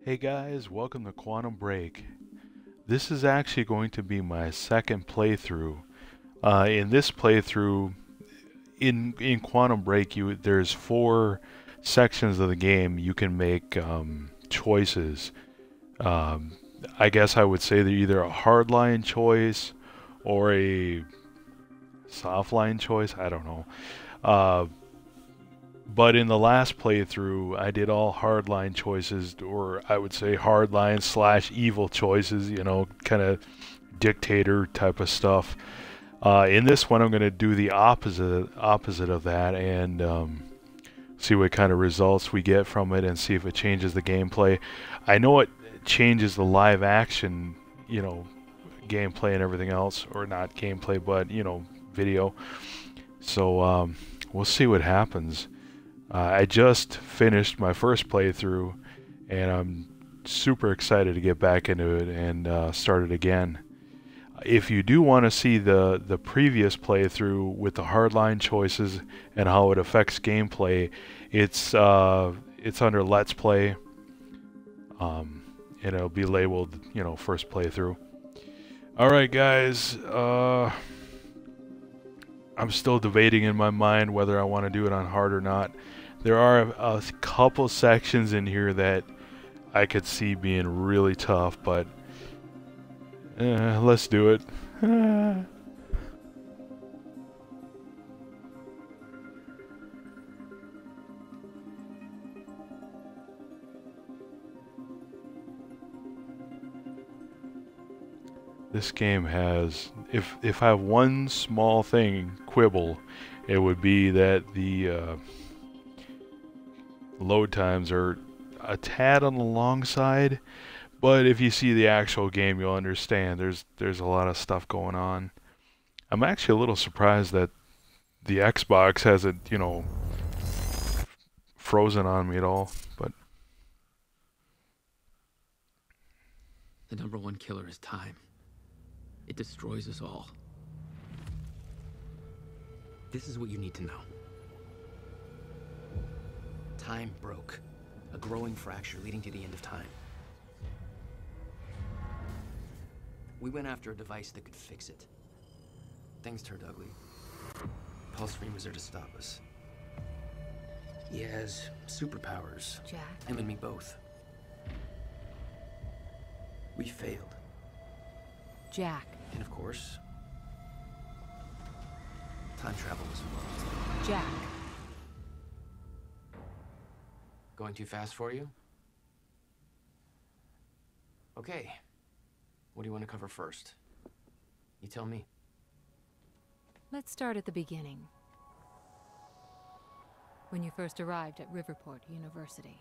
Hey guys, welcome to Quantum Break. This is actually going to be my second playthrough. In this playthrough, in Quantum Break, there's four sections of the game. You can make choices. Um, I guess I would say they're either a hardline choice or a softline choice. I don't know. Uh, But in the last playthrough, I did all hardline choices, or I would say hardline slash evil choices, kind of dictator type of stuff. In this one, I'm going to do the opposite of that, and see what kind of results we get from it, and see if it changes the gameplay. I know it changes the live action, gameplay and everything else, or not gameplay, but video. So we'll see what happens. I just finished my first playthrough, and I'm super excited to get back into it and start it again. If you do want to see the previous playthrough with the hardline choices and how it affects gameplay, it's under Let's Play, and it'll be labeled, first playthrough. All right, guys. I'm still debating in my mind whether I want to do it on hard or not. There are a couple sections in here that I could see being really tough, but let's do it. This game has, if I have one small thing quibble, it would be that the load times are a tad on the long side, but if you see the actual game, you'll understand there's a lot of stuff going on. I'm actually a little surprised that the Xbox hasn't, frozen on me at all, but The number one killer is time. It destroys us all. This is what you need to know. Time broke. A growing fracture leading to the end of time. We went after a device that could fix it. Things turned ugly. Paul Serene was there to stop us. He has superpowers. Jack? Him and me both. We failed. Jack. And of course, time travel was involved. Jack. Going too fast for you? Okay. What do you want to cover first? You tell me. Let's start at the beginning. When you first arrived at Riverport University.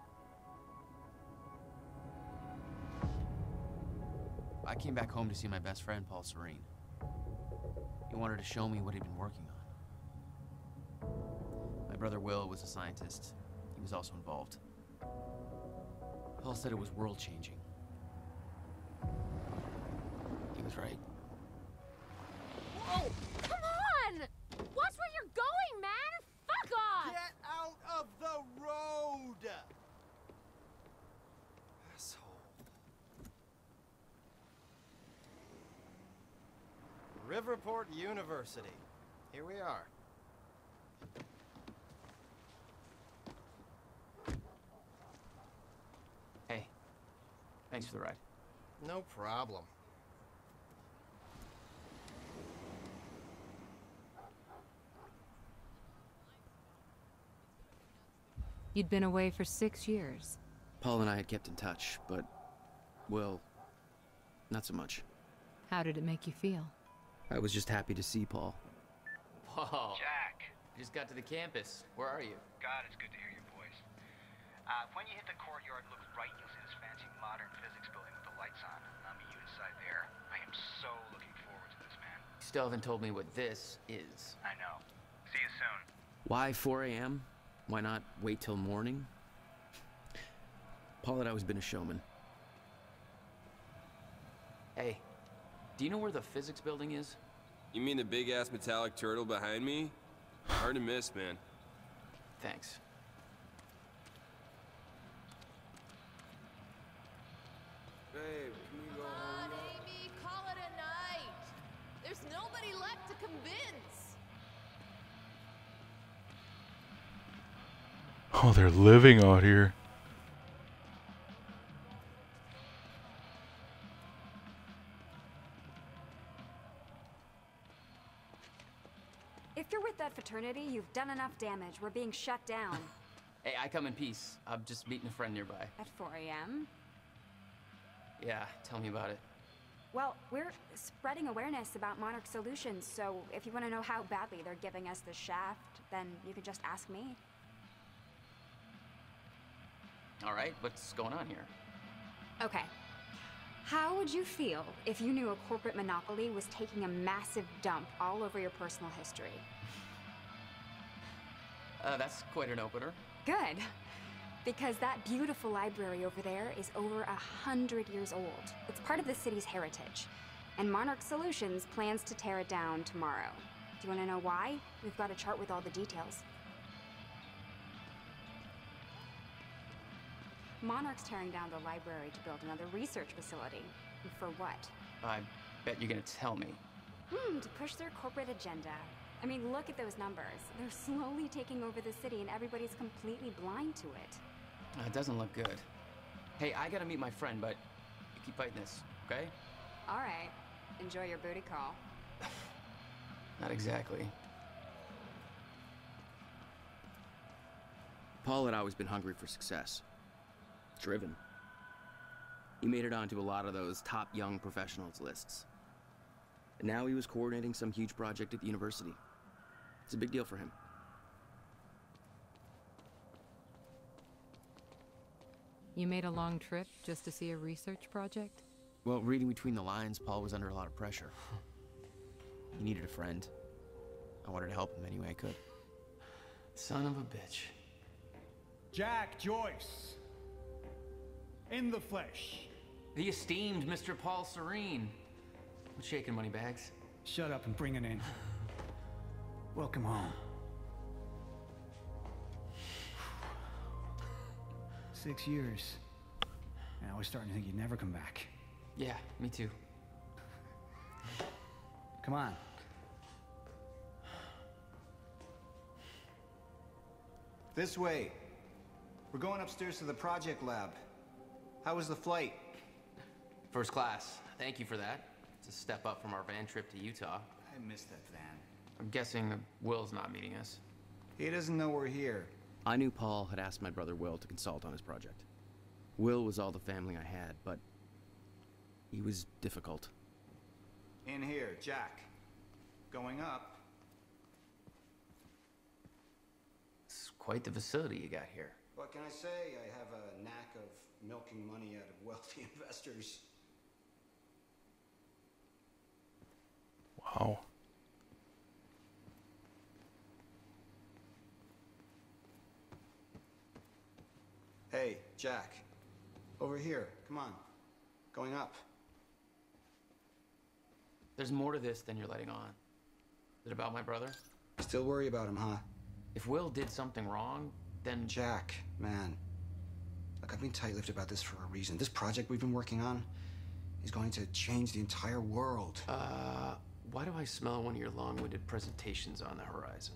I came back home to see my best friend, Paul Serene. He wanted to show me what he'd been working on. My brother Will was a scientist. He was also involved. Paul said it was world-changing. He was right. Whoa! Come on! Watch where you're going, man! Fuck off! Get out of the road! Asshole. Riverport University. Here we are. Hey, thanks for the ride. No problem. You'd been away for 6 years. Paul and I had kept in touch, but, well, not so much. How did it make you feel? I was just happy to see Paul. Whoa. Jack. Just got to the campus. Where are you? God, it's good to hear your voice. When you hit the courtyard, look right, you'll see this fancy modern physics building with the lights on. I'll meet you inside there. I am so looking forward to this, man. You still haven't told me what this is. I know. See you soon. Why 4 a.m.? Why not wait till morning? Paul had always been a showman. Hey, do you know where the physics building is? You mean the big-ass metallic turtle behind me? Hard to miss, man. Thanks. Babe, can we go Come on, home now? Amy, call it a night. There's nobody left to convince. Oh, they're living out here. If you're with that fraternity, you've done enough damage. We're being shut down. Hey, I come in peace. I'm just meeting a friend nearby. At 4 a.m.? Yeah, tell me about it. Well, we're spreading awareness about Monarch Solutions, so if you want to know how badly they're giving us the shaft, then you can just ask me. All right, what's going on here? Okay. How would you feel if you knew a corporate monopoly was taking a massive dump all over your personal history? That's quite an opener. Good. Because that beautiful library over there is over 100 years old. It's part of the city's heritage. And Monarch Solutions plans to tear it down tomorrow. Do you want to know why? We've got a chart with all the details. Monarch's tearing down the library to build another research facility. And for what? I bet you're gonna tell me. To push their corporate agenda. I mean, look at those numbers. They're slowly taking over the city and everybody's completely blind to it. It doesn't look good. Hey, I gotta meet my friend, but you keep fighting this, okay? All right. Enjoy your booty call. Not exactly. Paul had always been hungry for success. Driven. He made it onto a lot of those top young professionals lists. And now he was coordinating some huge project at the university. It's a big deal for him. You made a long trip just to see a research project? Well, reading between the lines, Paul was under a lot of pressure. He needed a friend. I wanted to help him any way I could. Son of a bitch. Jack Joyce. In the flesh. The esteemed Mr. Paul Serene. What's shaking, Moneybags? Shut up and bring it in. Welcome home. 6 years. And I was starting to think you'd never come back. Yeah, me too. Come on. This way. We're going upstairs to the project lab. How was the flight? First class. Thank you for that. It's a step up from our van trip to Utah. I missed that van. I'm guessing Will's not meeting us. He doesn't know we're here. I knew Paul had asked my brother Will to consult on his project. Will was all the family I had, but he was difficult. In here, Jack. Going up. It's quite the facility you got here. What can I say? I have a knack of milking money out of wealthy investors. Wow. Hey, Jack. Over here. Come on. Going up. There's more to this than you're letting on. Is it about my brother? Still worry about him, huh? If Will did something wrong, then... Jack, man. Look, I've been tight-lipped about this for a reason. This project we've been working on is going to change the entire world. Why do I smell one of your long-winded presentations on the horizon?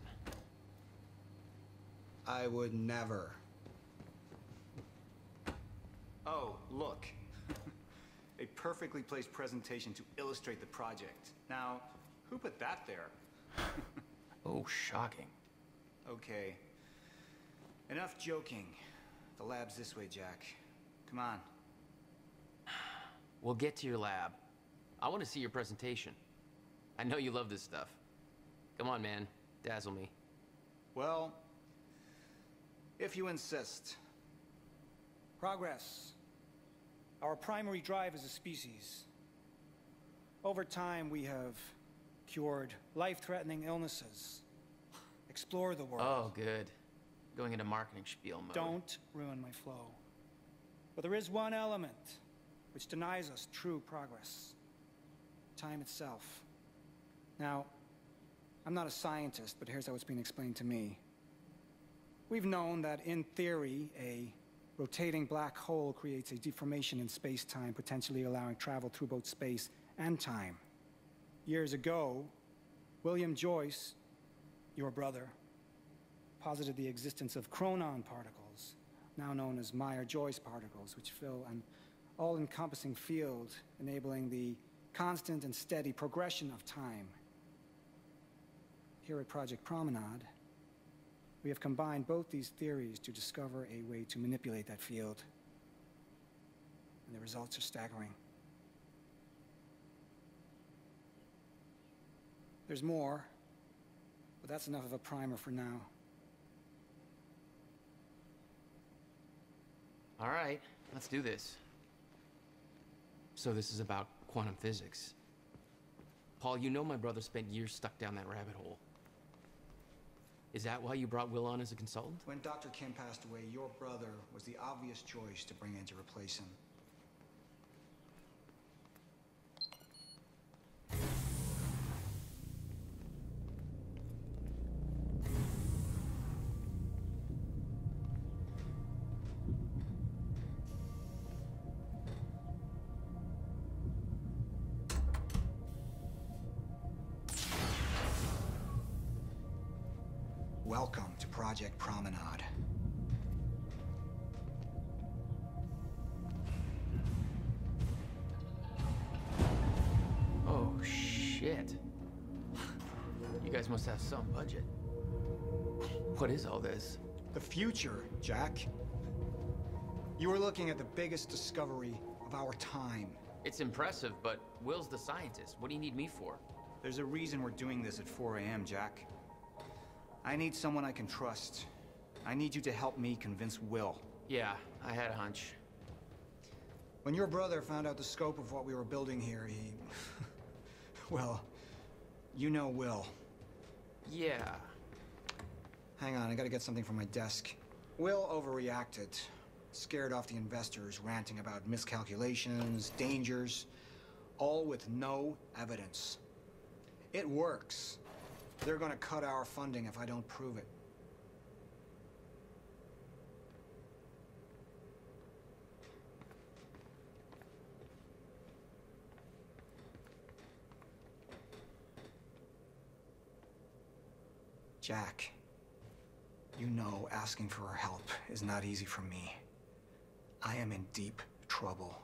I would never. Oh, look. A perfectly placed presentation to illustrate the project. Now, who put that there? Oh, shocking. Okay. Enough joking. The lab's this way, Jack. Come on. We'll get to your lab. I want to see your presentation. I know you love this stuff. Come on, man. Dazzle me. Well, if you insist. Progress. Our primary drive as a species. Over time, we have cured life-threatening illnesses. Explore the world. Oh, good. Going into marketing spiel mode. Don't ruin my flow. But there is one element which denies us true progress. Time itself. Now, I'm not a scientist, but here's how it's been explained to me. We've known that, in theory, a rotating black hole creates a deformation in space-time, potentially allowing travel through both space and time. Years ago, William Joyce, your brother, posited the existence of chronon particles, now known as Meyer-Joyce particles, which fill an all-encompassing field, enabling the constant and steady progression of time. Here at Project Promenade, we have combined both these theories to discover a way to manipulate that field. And the results are staggering. There's more, but that's enough of a primer for now. All right, let's do this. So this is about quantum physics. Paul, you know my brother spent years stuck down that rabbit hole. Is that why you brought Will on as a consultant? When Dr. Kim passed away, your brother was the obvious choice to bring in to replace him. Welcome to Project Promenade. Oh, shit. You guys must have some budget. What is all this? The future, Jack. You were looking at the biggest discovery of our time. It's impressive, but Will's the scientist. What do you need me for? There's a reason we're doing this at 4 a.m., Jack. I need someone I can trust. I need you to help me convince Will. Yeah, I had a hunch. When your brother found out the scope of what we were building here, he... well, you know Will. Yeah. Hang on, I gotta get something from my desk. Will overreacted. Scared off the investors, ranting about miscalculations, dangers, all with no evidence. It works. They're gonna cut our funding if I don't prove it. Jack, you know asking for our help is not easy for me. I am in deep trouble.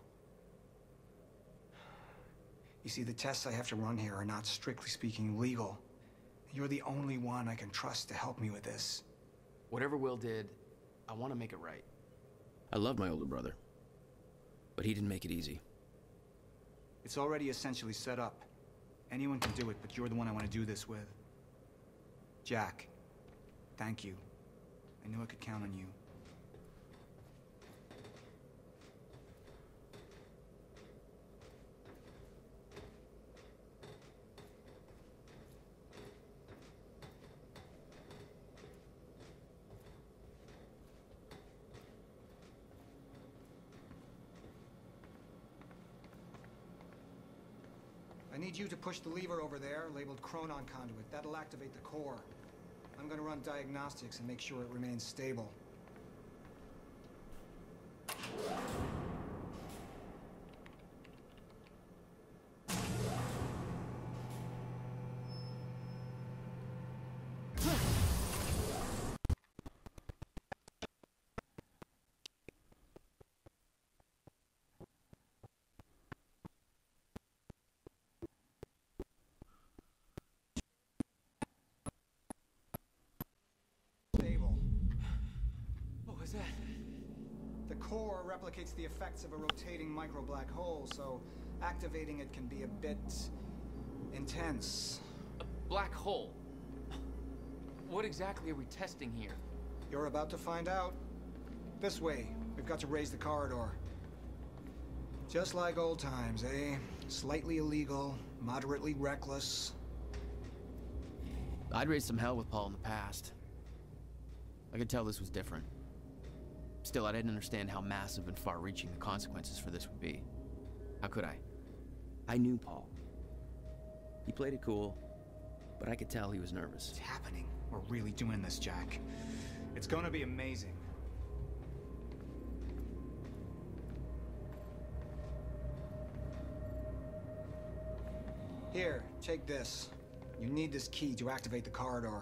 You see, the tests I have to run here are not strictly speaking legal. You're the only one I can trust to help me with this. Whatever Will did, I want to make it right. I love my older brother, but he didn't make it easy. It's already essentially set up. Anyone can do it, but you're the one I want to do this with. Jack, thank you. I knew I could count on you. I need you to push the lever over there, labeled Chronon Conduit. That'll activate the core. I'm gonna run diagnostics and make sure it remains stable. The core replicates the effects of a rotating micro-black hole, so activating it can be a bit intense. A black hole? What exactly are we testing here? You're about to find out. This way. We've got to raise the corridor. Just like old times, eh? Slightly illegal, moderately reckless. I'd raised some hell with Paul in the past. I could tell this was different. Still, I didn't understand how massive and far-reaching the consequences for this would be. How could I? I knew Paul. He played it cool, but I could tell he was nervous. It's happening. We're really doing this, Jack. It's gonna be amazing. Here, take this. You need this key to activate the corridor.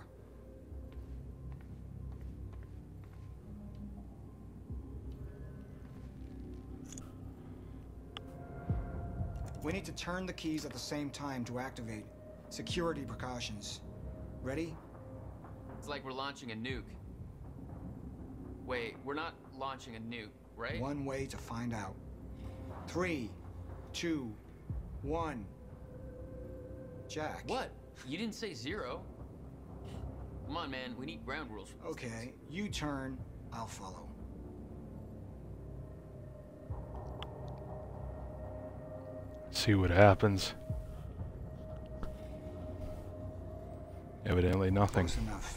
We need to turn the keys at the same time to activate. Security precautions. Ready? It's like we're launching a nuke. Wait, we're not launching a nuke, right? One way to find out. 3, 2, 1. Jack. What? You didn't say 0. Come on, man. We need ground rules. Okay, you turn, I'll follow. See what happens. Evidently nothing. Close enough.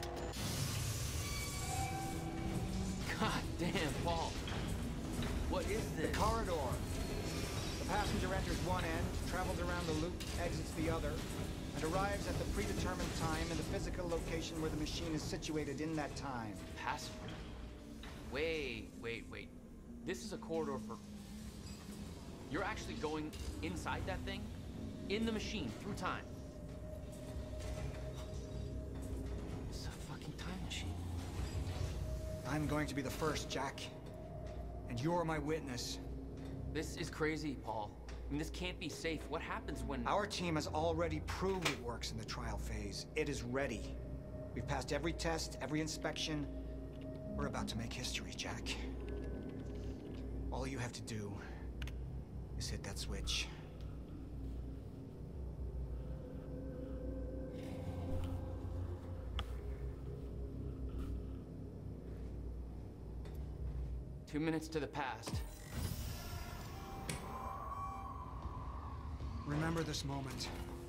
God damn, Paul. What is this? The corridor. The passenger enters one end, travels around the loop, exits the other, and arrives at the predetermined time in the physical location where the machine is situated in that time. Passenger? Wait. This is a corridor for... You're actually going inside that thing? In the machine, through time? It's a fucking time machine. I'm going to be the first, Jack. And you're my witness. This is crazy, Paul. I mean, this can't be safe. What happens when... Our team has already proved it works in the trial phase. It is ready. We've passed every test, every inspection. We're about to make history, Jack. All you have to do is hit that switch. Two minutes to the past. Remember this moment.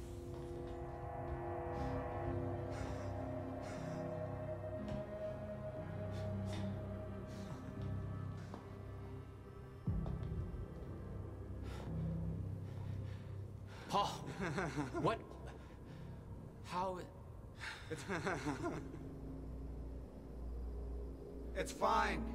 Paul, what? How? It's fine.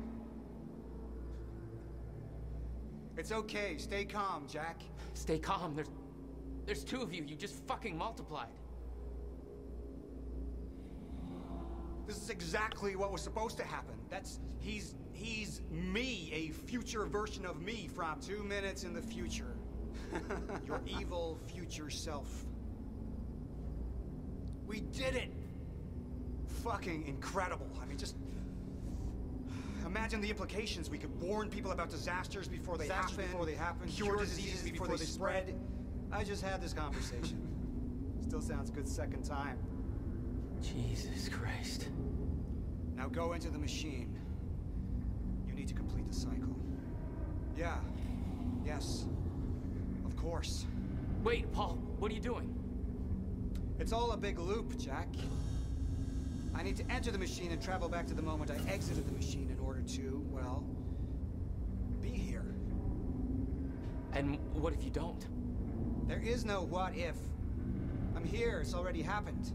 It's okay. Stay calm, Jack. Stay calm. There's two of you. You just fucking multiplied. This is exactly what was supposed to happen. He's me, a future version of me from 2 minutes in the future. Your evil future self. We did it! Fucking incredible. I mean, just... imagine the implications. We could warn people about disasters before they happen, cure diseases before they spread. I just had this conversation. Still sounds good second time. Jesus Christ. Now go into the machine. You need to complete the cycle. Yeah. Yes. Of course. Wait, Paul, what are you doing? It's all a big loop, Jack. I need to enter the machine and travel back to the moment I exited the machine in order to, well, be here. And what if you don't? There is no what if. I'm here, it's already happened.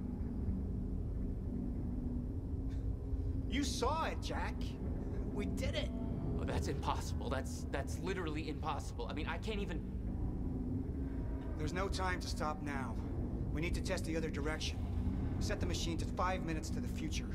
You saw it, Jack. We did it. Oh, that's impossible. That's literally impossible. I mean, I can't even... There's no time to stop now. We need to test the other direction. Set the machine to 5 minutes to the future.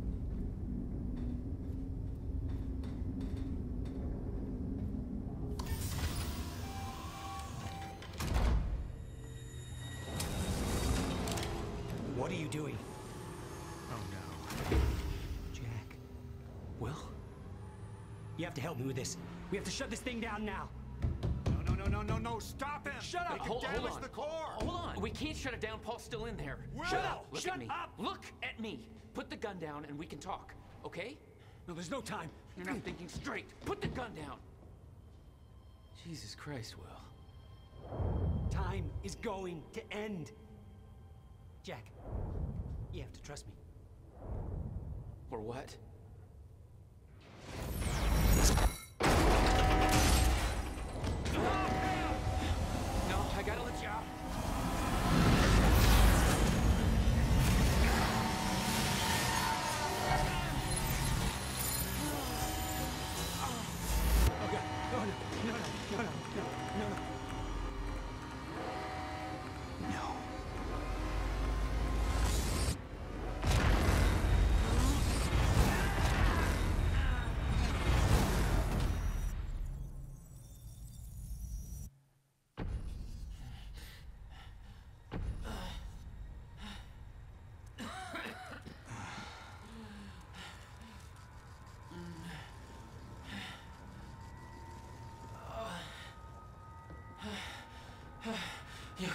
What are you doing? Oh no. Jack. Will? You have to help me with this. We have to shut this thing down now. No, stop him! Shut up! Hold on. The core! Hold on. We can't shut it down. Paul's still in there. Shut up! Look Shut at me. up! Look at me. Put the gun down and we can talk, okay? No, there's no time. You're not thinking straight. Put the gun down. Jesus Christ, Will. Time is going to end. Jack, you have to trust me. Or what? No, I gotta let you out. Okay. No.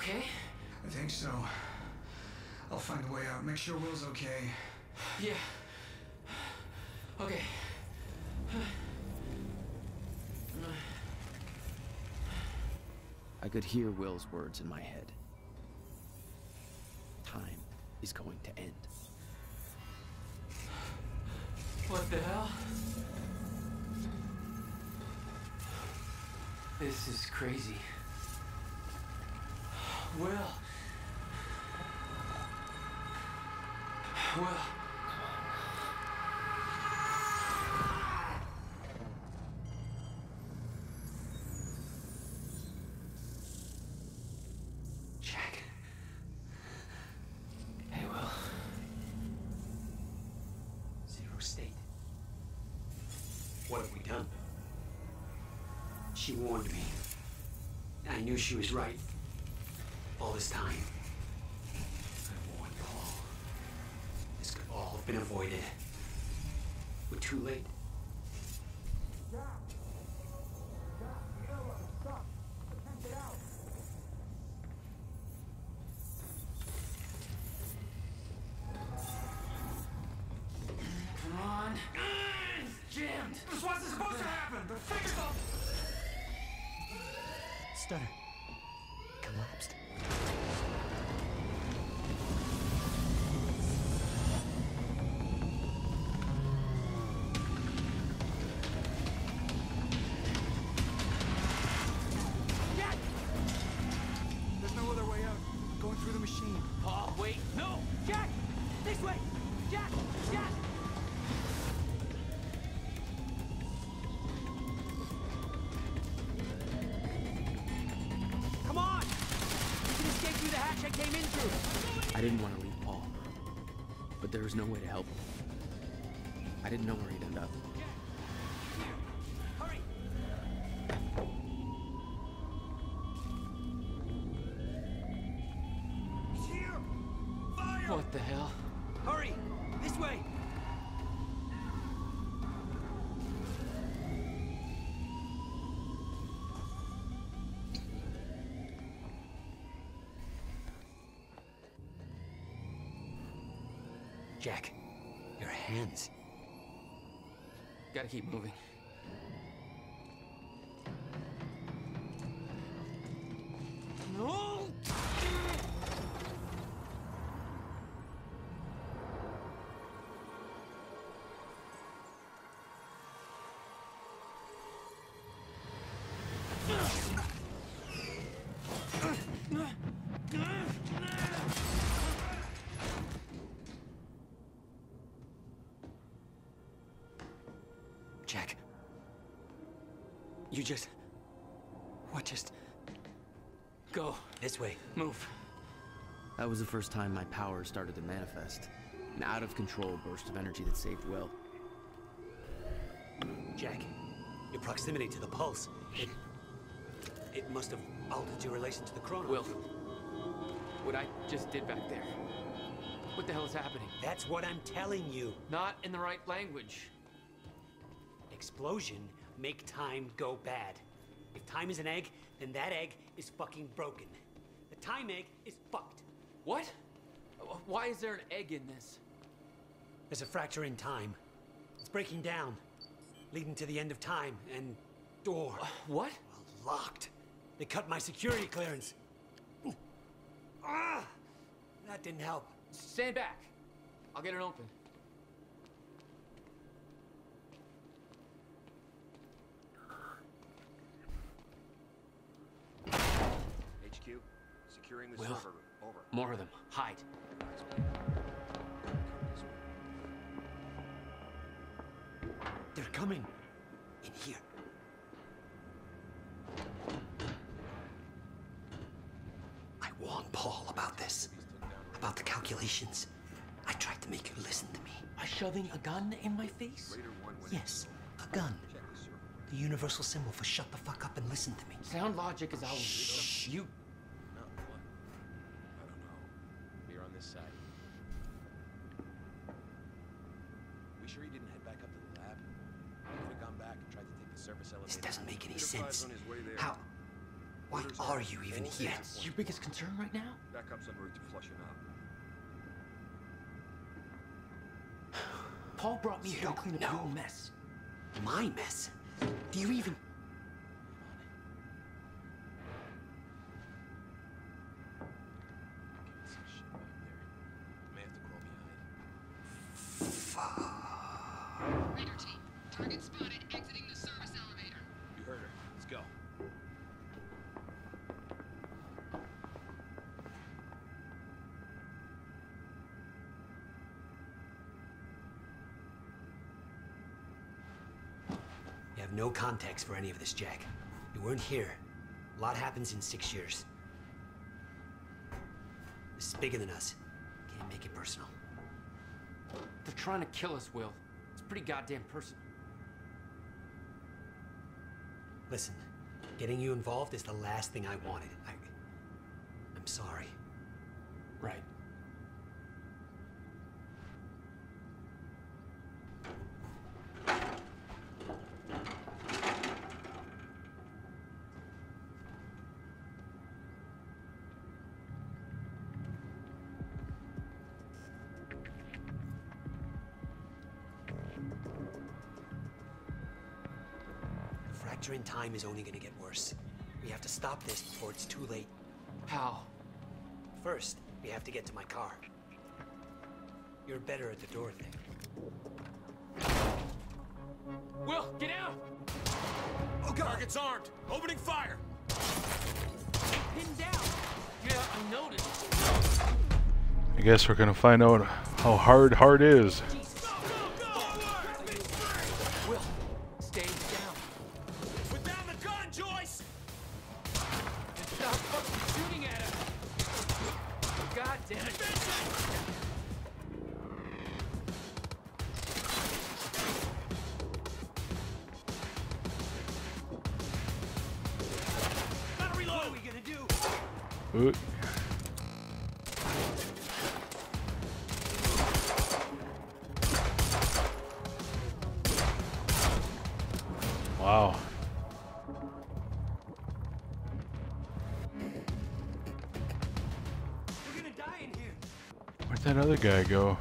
okay? I think so. I'll find a way out. Make sure Will's okay. Yeah. Okay. I could hear Will's words in my head. Time is going to end. What the hell? This is crazy. Will. Jack. Hey, Will. Zero state. What have we done? She warned me. I knew she was right. All this time. I warned Paul. This could all have been avoided. We're too late. Come on. It's jammed. This wasn't supposed to happen. The fingers all... Stutter. Collapsed. Jack! There's no other way out. Going through the machine. Paul, wait. No! Jack! This way! Jack! Jack! Come on! You can escape through the hatch I came in through. I didn't want to leave Paul, but there was no way to help him. I didn't know where he'd end up. Hurry! He's here! Fire! What the hell? Hurry! This way! Jack, your hands. Gotta keep moving. No! Jack. You just... What just... Go. This way. Move. That was the first time my power started to manifest. An out-of-control burst of energy that saved Will. Jack, your proximity to the pulse, it must have altered your relation to the chrono. Will, what I just did back there. What the hell is happening? That's what I'm telling you. Not in the right language. Explosion make time go bad. If time is an egg, then that egg is fucking broken. The time egg is fucked. What? Why is there an egg in this? There's a fracture in time. It's breaking down, leading to the end of time, and door. What? Locked. They cut my security clearance. Ah! That didn't help. Stand back. I'll get it open. HQ, securing the server room. Over. More of them. Hide. They're coming. In here. I warned Paul about this. About the calculations. I tried to make you listen to me. By shoving a gun in my face? Yes, a gun. The universal symbol for shut the fuck up and listen to me. Sound logic is always... Shh. You... No, what? I don't know. Here on this side. We sure he didn't head back up to the lab? He could have gone back and tried to take the surface elevator. This doesn't make any Enterprise sense. on his way there. How? Why are you even here? It's your biggest concern right now? Backup's en route to flushing out. Paul brought me here to clean up your mess. My mess? Do you even... Raider team, target spotted exiting the service elevator. You heard her. Let's go. You have no context for any of this, Jack. You weren't here. A lot happens in 6 years. This is bigger than us. Can't make it personal. They're trying to kill us, Will. It's pretty goddamn personal. Listen, getting you involved is the last thing I wanted. I'm sorry. Right. Fracture in time is only gonna get worse. We have to stop this before it's too late. How? First, we have to get to my car. You're better at the door thing. Will, get out! Oh, God! Target's armed! Opening fire! Pinned down! Yeah, I noticed. I guess we're gonna find out how hard Hart is. Will, stay down. Put down the gun, Joyce! And stop fucking shooting at him! God damn it! Gotta reload! What are we gonna do? Ooh. Wow. We're gonna die in here. Where'd that other guy go?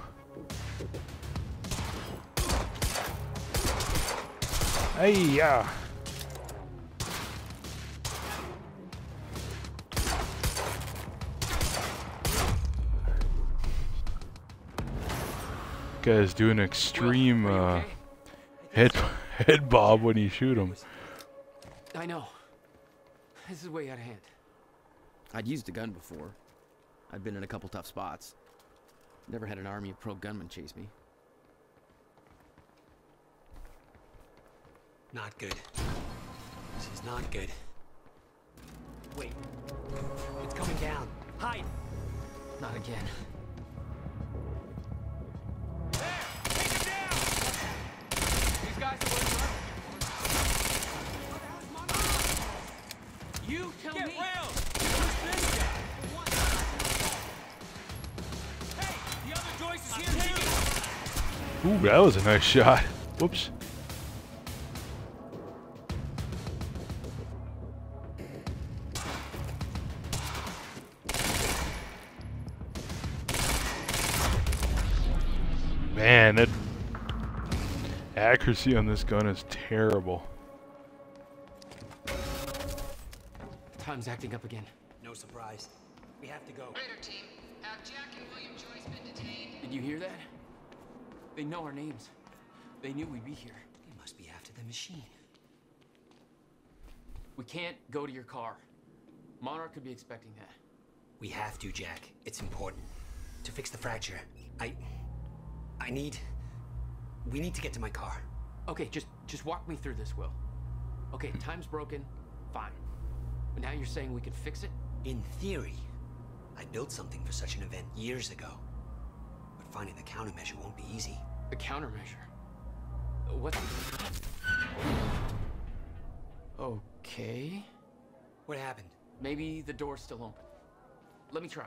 Hey, yeah. Guy's doing extreme head bob when you shoot him. I know. This is way out of hand. I'd used a gun before. I'd been in a couple tough spots. Never had an army of pro gunmen chase me. Not good. This is not good. Wait. It's coming down. Hide! Not again. These guys are working hard. You tell me. Round. Who's this guy? Hey, the other Joyce is here too. Ooh, that was a nice shot. Whoops. Man, that accuracy on this gun is terrible. Time's acting up again. No surprise. We have to go. Raider team, have Jack and William Joyce been detained? Did you hear that? They know our names. They knew we'd be here. They must be after the machine. We can't go to your car. Monarch could be expecting that. We have to, Jack. It's important. To fix the fracture, we need to get to my car. Okay, just walk me through this, Will. Okay, time's broken. Fine. But now you're saying we could fix it? In theory, I built something for such an event years ago. But finding the countermeasure won't be easy. The countermeasure? What? Okay. What happened? Maybe the door's still open. Let me try.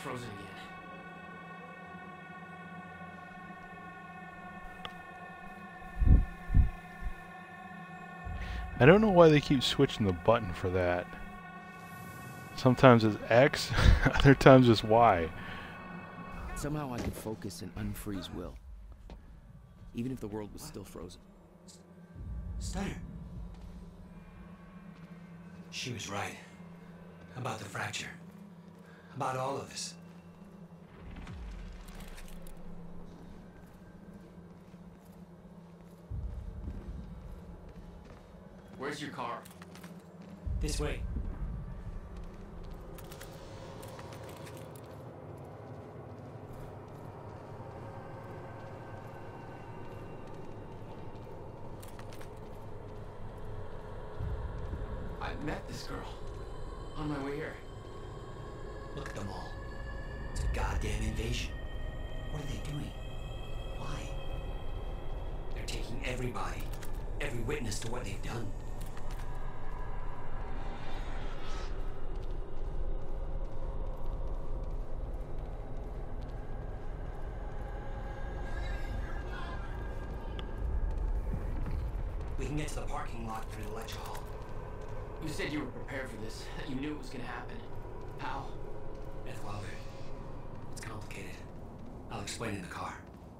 frozen again. I don't know why they keep switching the button for that. Sometimes it's X, other times it's Y. Somehow I could focus and unfreeze Will, even if the world was still frozen. Stunner. She was right. About the fracture. About all of this. Where's your car? This way. I met this girl on my way here. Look at them all. It's a goddamn invasion. What are they doing? Why? They're taking everybody, every witness to what they've done. We can get to the parking lot through the lecture hall. You said you were prepared for this, that you knew it was gonna happen. How? Beth Wilder. It's complicated. I'll explain in the car.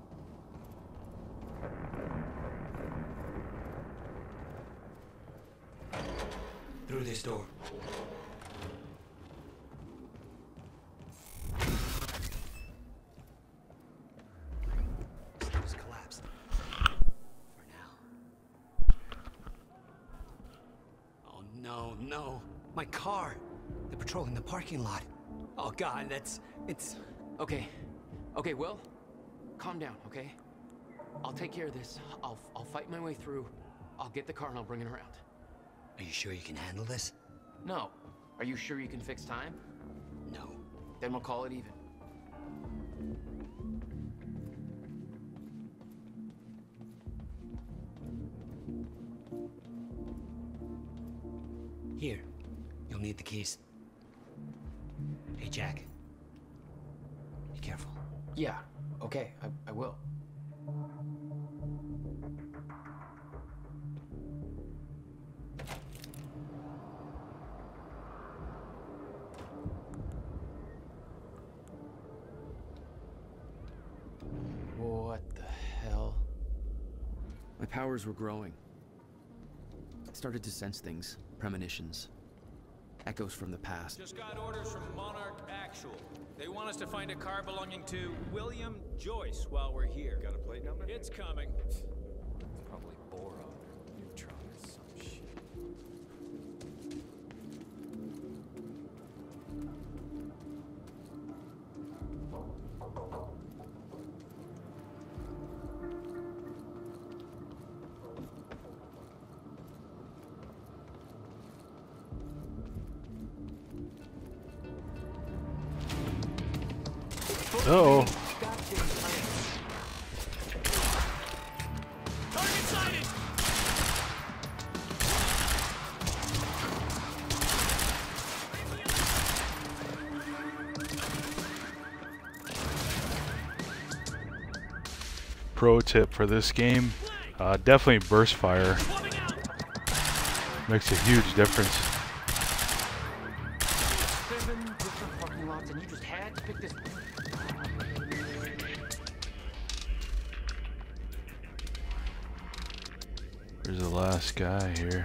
Through this door. Stairs collapsed. For now. Oh no, no. My car. They're patrolling the parking lot. Oh God, it's... Okay. Okay, Will. Calm down, okay? I'll take care of this. I'll fight my way through. I'll get the car and I'll bring it around. Are you sure you can handle this? No. Are you sure you can fix time? No. Then we'll call it even. Here. You'll need the keys. Hey, Jack. Be careful. Yeah, okay, I will. What the hell? My powers were growing. I started to sense things, premonitions, echoes from the past. Just got orders from Monarch Actual. They want us to find a car belonging to William Joyce while we're here. Got a plate number? It's coming. It's probably boron or neutron or some shit. Uh-oh. Target sighted! Pro tip for this game, definitely burst fire. Makes a huge difference. 7 different parking lots and you just had to pick this. There's the last guy here.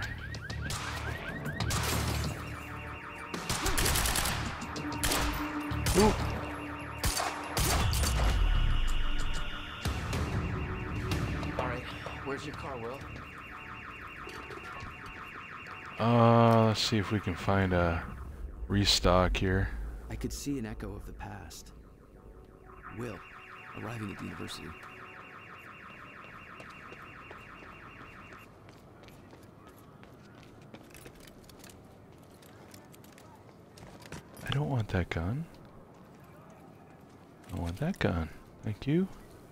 Ooh. Alright, where's your car, Will? Let's see if we can find a restock here. I could see an echo of the past. Will, arriving at the university. I don't want that gun. I want that gun. Thank you.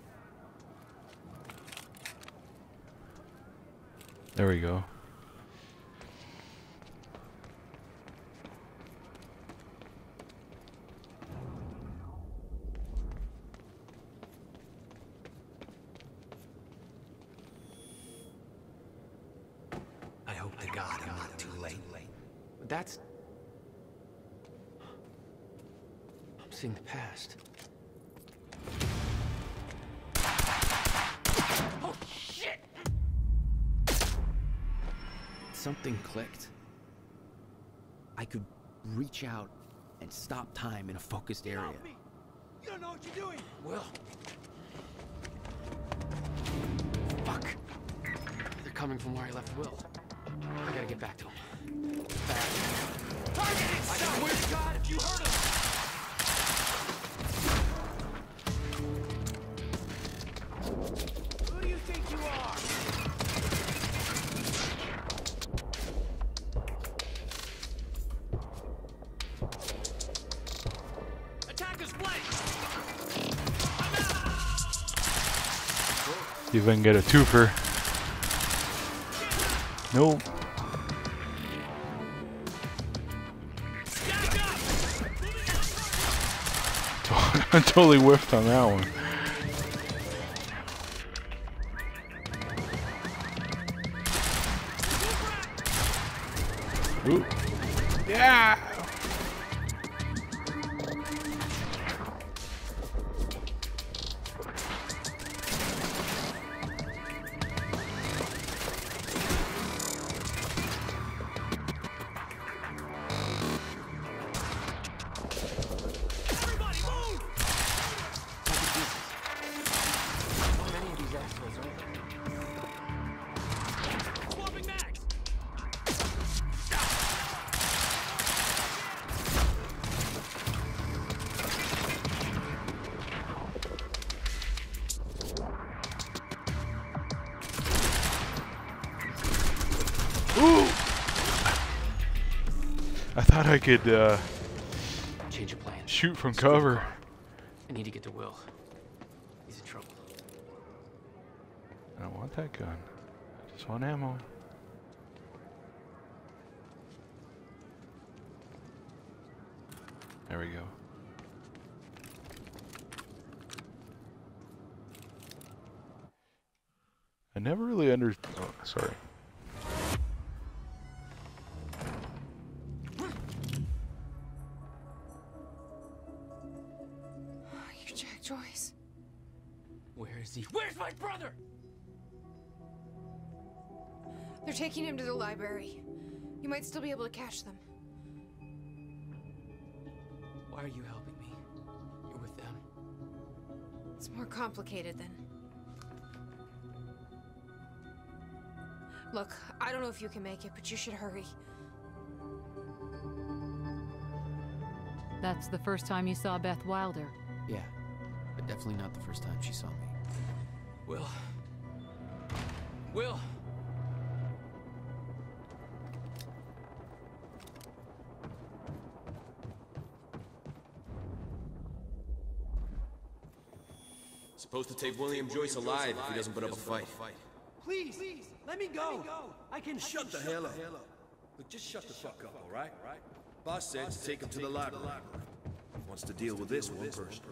There we go. too late. But that's... I'm seeing the past. Oh, shit! Something clicked. I could reach out and stop time in a focused area. You don't know what you're doing! Will. Fuck. They're coming from where I left Will. I gotta get back to him. Fast. I swear to God, if you hurt him! Who do you think you are? Attackers flank! See if I can get a twofer. Nope. I totally whiffed on that one. Ooh. Yeah! Ooh! I thought I could Change of plan. shoot from cover. I need to get to Will. He's in trouble. I don't want that gun. I just want ammo. There we go. I never really oh, sorry. You're Jack Joyce. Where is he? Where's my brother? They're taking him to the library. You might still be able to catch them. Why are you helping me? You're with them. It's more complicated than... Look, I don't know if you can make it, but you should hurry. That's the first time you saw Beth Wilder. Yeah, but definitely not the first time she saw me. Will. Will! Supposed to take William Joyce alive if he doesn't put up a fight. Please, let me go. I can Shut the hell up. Look, just shut the fuck up, all right? Boss said to take him to the library. Wants to deal with this one person.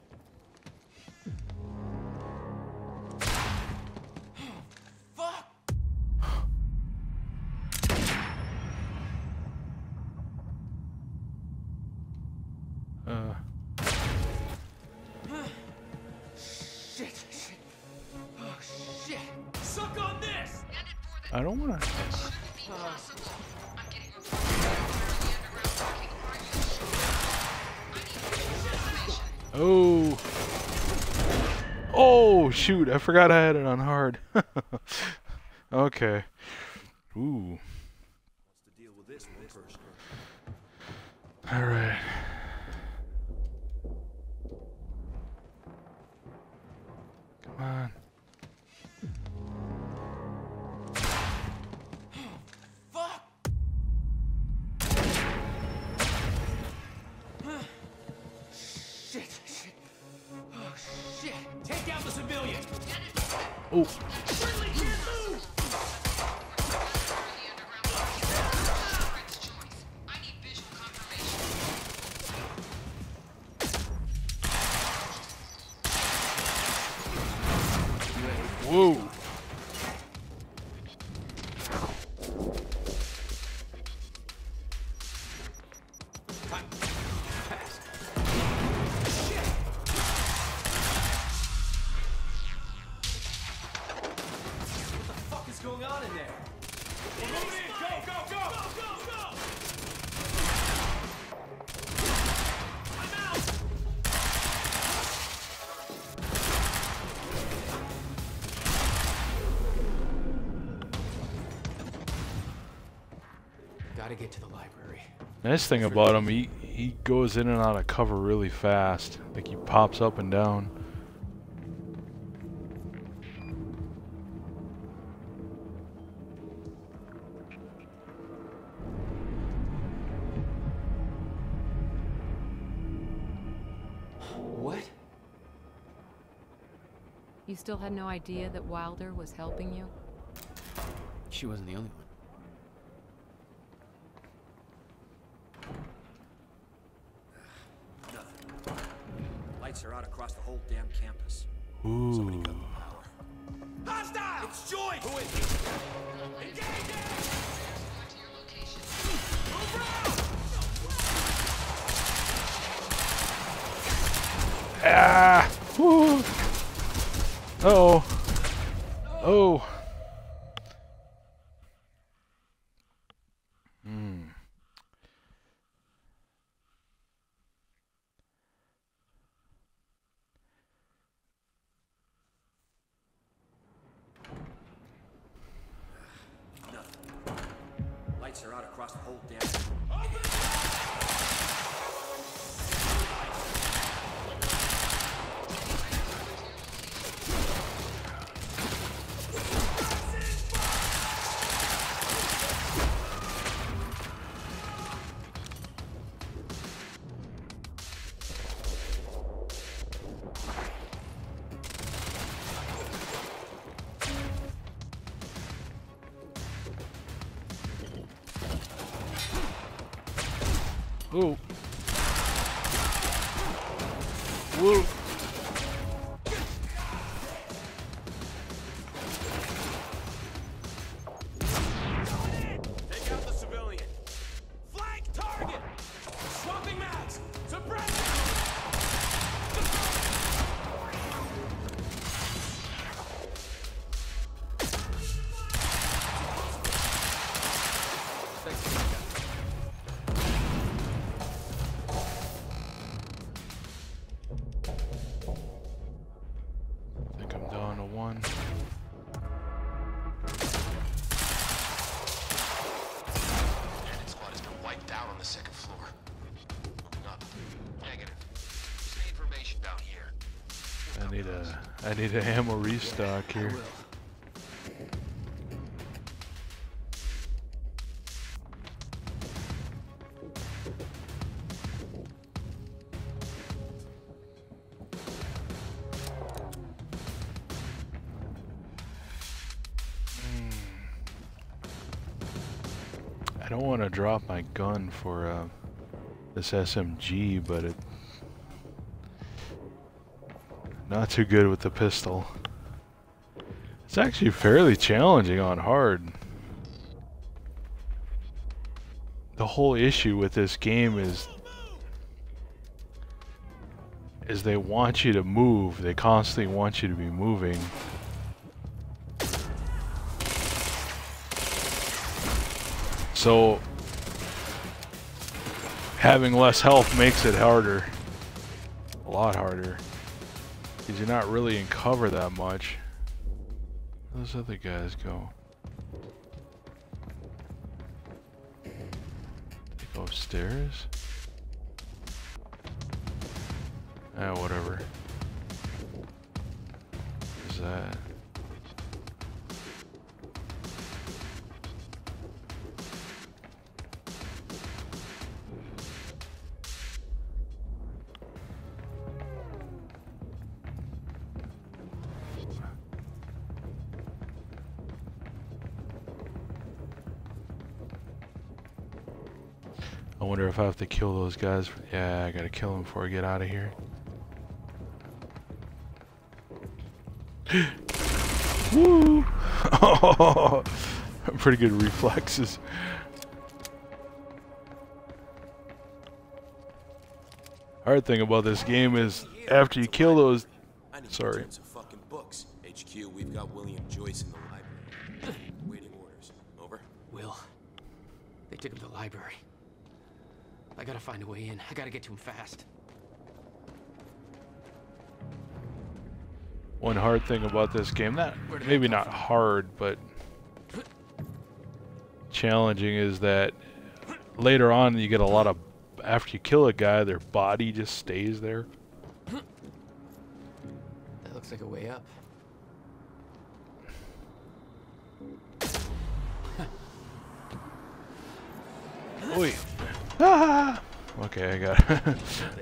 Fuck! Shit. Oh, shit. Suck on this! I don't want to. Oh. Oh, shoot. I forgot I had it on hard. Okay. Ooh. All right. Come on. Fuck! Shit. Oh, shit. Take out the civilian. Oh. Shirley, can't move! Whoa. gotta get to the library. Nice thing about him, he goes in and out of cover really fast. Like he pops up and down. What? You still had no idea that Wilder was helping you? She wasn't the only one. Nothing. Lights are out across the whole damn campus. Ooh. Somebody cut the power. Hostile! It's Joyce! Who is it? Engage it! Ah! Woo! Uh-oh. Oh. Lights are out across the whole damn. Ooh. Whoa. Take out the civilian. Flank target. Swapping mags. Suppress. I think I'm down to one. Bandit squad has been wiped out on the second floor. Moving up. Negative. There's information down here. I need a ammo restock here. I don't want to drop my gun for this SMG, but it not too good with the pistol. It's actually fairly challenging on hard. The whole issue with this game is they want you to move. They constantly want you to be moving. So having less health makes it harder. A lot harder. Because you're not really in cover that much. Where those other guys go? They go upstairs? Ah, whatever. What is that? I wonder if I have to kill those guys. Yeah, I gotta kill them before I get out of here. Woo! Oh, pretty good reflexes. Hard thing about this game is after you kill those. Sorry. Fucking books. HQ, we've got William Joyce in the library. Waiting orders. Over. Will. They took him to the library. I gotta find a way in. I gotta get to him fast. One hard thing about this game, maybe not hard, but challenging, is that later on you get a lot of, after you kill a guy, their body just stays there. That looks like a way up. Oi. Ah! Okay, I got it.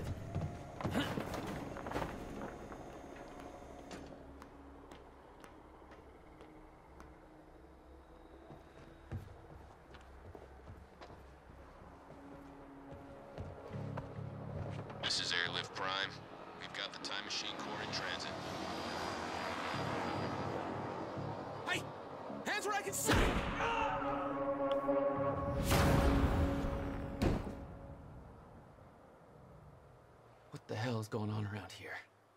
This is Airlift Prime. We've got the Time Machine Core in transit. Hey! Hands where I can see! What the hell is going on around here?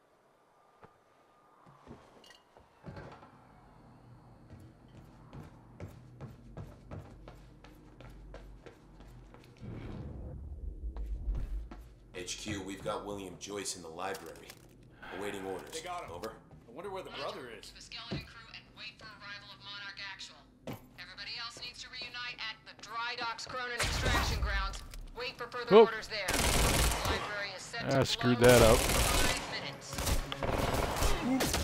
HQ, we've got William Joyce in the library. Awaiting orders. They got him. Over. I wonder where the brother is. The skeleton crew and wait for arrival of Monarch Actual. Everybody else needs to reunite at the Dry Docks Cronin extraction grounds. Wait for further orders there. The library is set to Screwed close that up. in 5 minutes.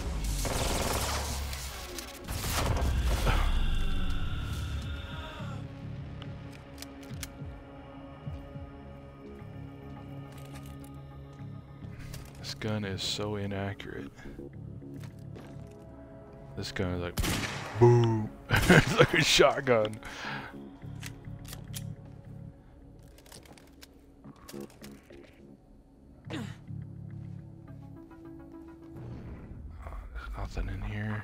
This gun is so inaccurate. This gun is like, boom. It's like a shotgun. There's nothing in here.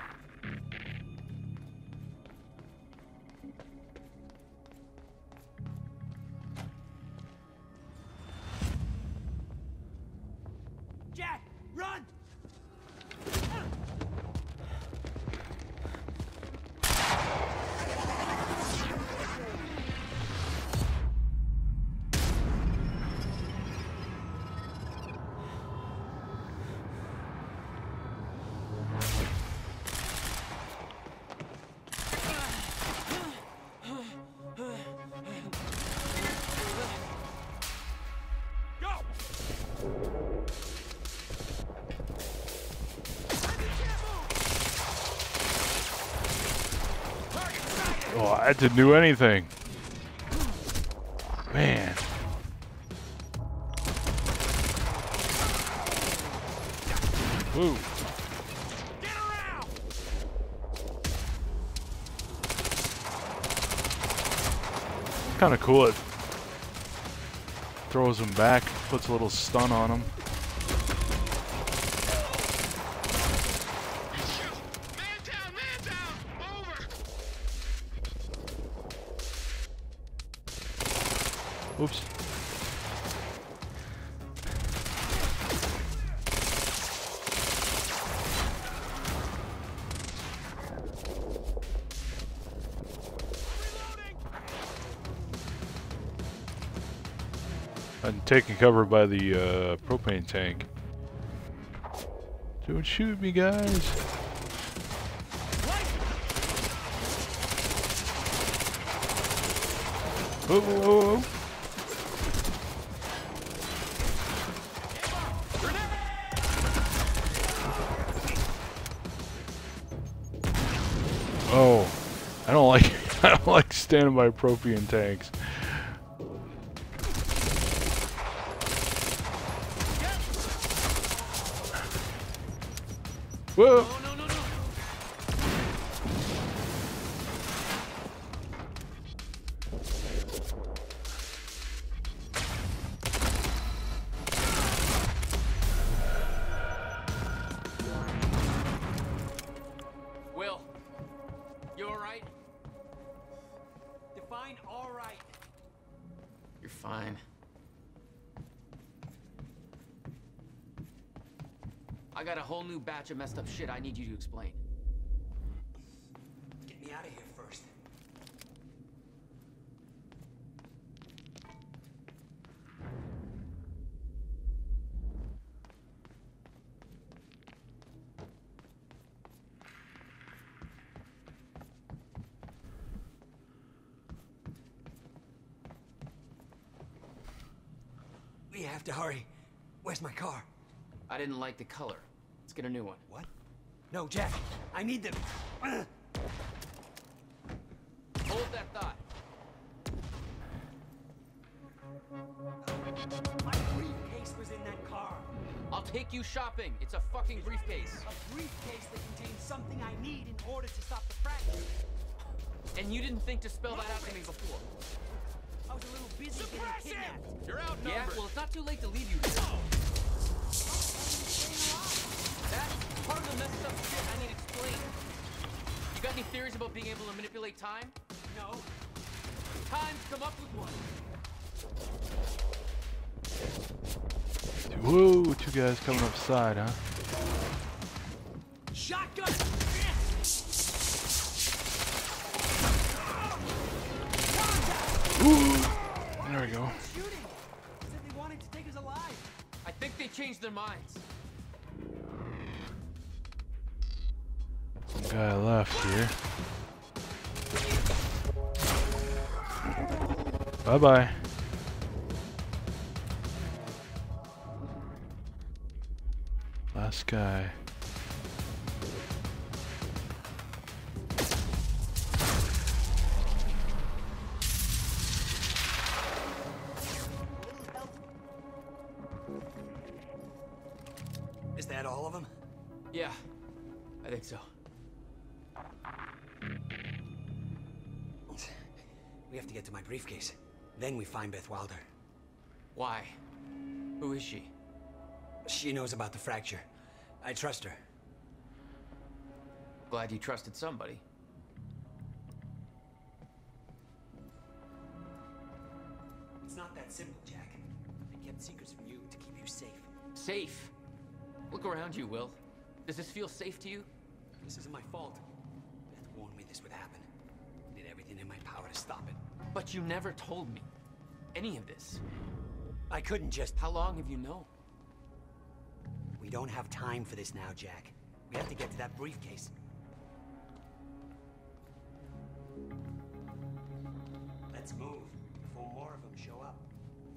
Jack, run! Oh, I didn't do anything. Man. Woo. Kind of cool. It throws him back, puts a little stun on him. Oops. I'm taking cover by the propane tank. Don't shoot me, guys. Whoa, whoa, whoa, whoa. Oh, I don't like standing by propane tanks. Whoa! Will, you alright? Define alright. You're fine. I got a whole new batch of messed up shit I need you to explain. Get me out of here first. have to hurry. Where's my car? I didn't like the color. Let's get a new one. What? No, Jack. I need them. Hold that thought. My briefcase was in that car. I'll take you shopping. It's a fucking briefcase. A briefcase that contains something I need in order to stop the fracture. And you didn't think to spell that out to me before. I was a little busy getting kidnapped. You're outnumbered. Yeah, well, it's not too late to leave you here. That's part of the messed up shit I need explained. You got any theories about being able to manipulate time? No. Time to come up with one. Whoa, two guys coming up side, huh? Shotgun! Ooh. There we go. Shooting! Said they wanted to take us alive. I think they changed their minds. Some guy left here. Bye-bye. Last guy. Is that all of them? Yeah, I think so. We have to get to my briefcase. Then we find Beth Wilder. Why? Who is she? She knows about the fracture. I trust her. Glad you trusted somebody. It's not that simple, Jack. I kept secrets from you to keep you safe. Safe? Look around you, Will. Does this feel safe to you? This isn't my fault. Beth warned me this would happen. I did everything in my power to stop it. But you never told me any of this. I couldn't just... How long have you known? We don't have time for this now, Jack. We have to get to that briefcase. Let's move before more of them show up.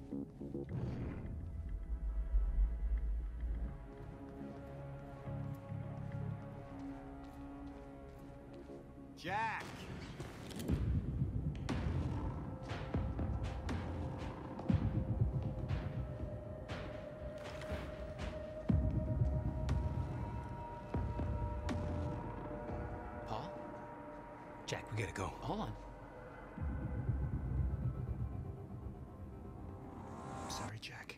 Jack! Paul? Jack, we gotta go. Hold on. I'm sorry, Jack.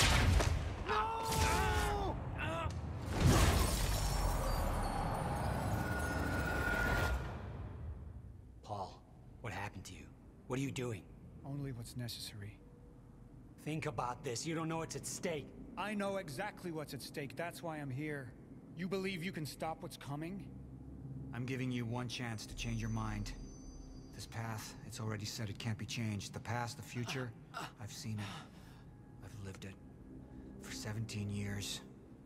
Paul, what happened to you? What are you doing? Only what's necessary. Think about this. You don't know what's at stake. I know exactly what's at stake. That's why I'm here. You believe you can stop what's coming? I'm giving you one chance to change your mind. This path, it's already said it can't be changed. The past, the future, I've seen it. I've lived it. For 17 years.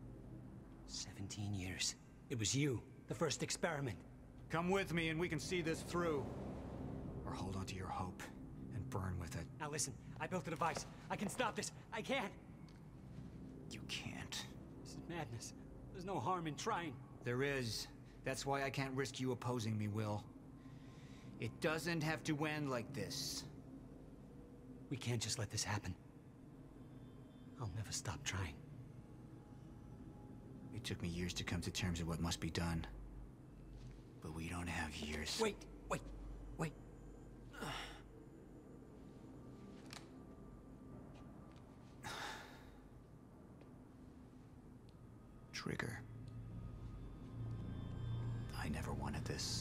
17 years. It was you, the first experiment. Come with me and we can see this through. Or hold on to your hope and burn with it. Now listen, I built a device. I can stop this. I can. You can't. This is madness. There's no harm in trying. There is. That's why I can't risk you opposing me, Will. It doesn't have to end like this. We can't just let this happen. I'll never stop trying. It took me years to come to terms with what must be done. But we don't have years. Wait. Trigger. I never wanted this.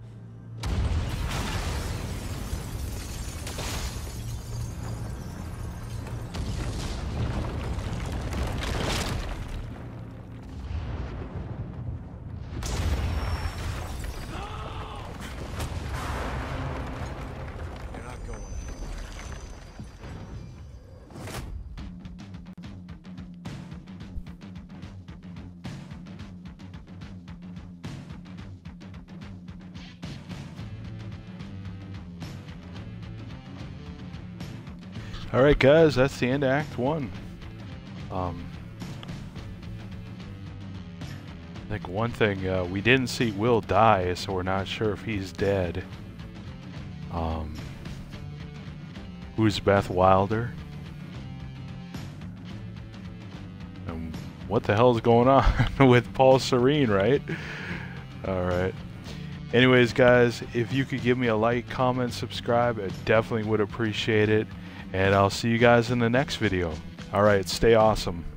You're not going. Alright guys, that's the end of Act 1. I think one thing, we didn't see Will die, so we're not sure if he's dead. Who's Beth Wilder? And what the hell is going on with Paul Serene, right? Alright. Anyways, guys, if you could give me a like, comment, subscribe, I definitely would appreciate it. And I'll see you guys in the next video. Alright, stay awesome.